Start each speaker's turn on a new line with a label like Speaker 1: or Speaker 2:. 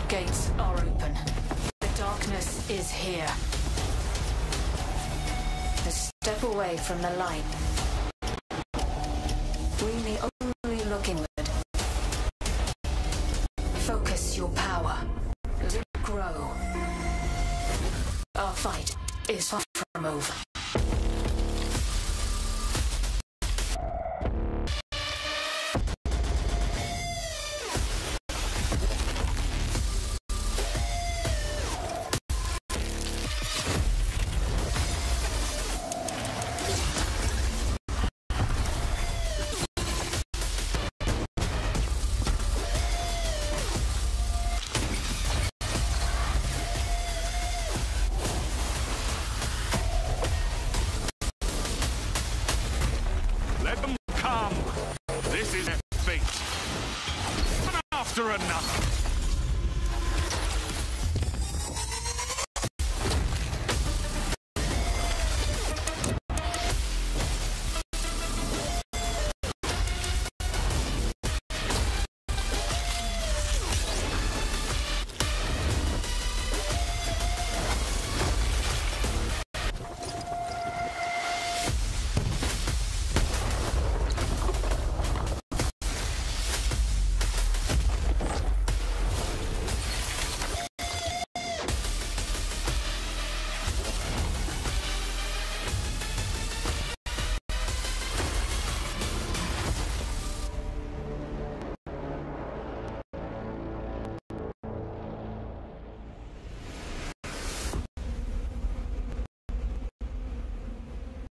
Speaker 1: Gates are open. The darkness is here. A step away from the light. Bring the only look inward. Focus your power. Let it grow. Our fight is far from over.
Speaker 2: Let them come. This is their fate. One after another.